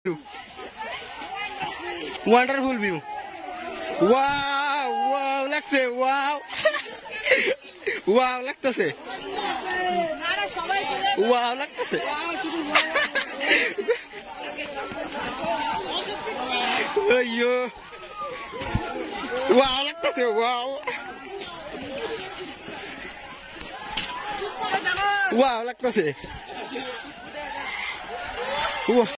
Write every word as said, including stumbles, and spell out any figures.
Wonderful view. Wow, wow, লাগছে wow. Wow, লাগতেছে. Wow, লাগতেছে. Ayyo. Wow, লাগতেছে wow. Wow, লাগতেছে. Wow.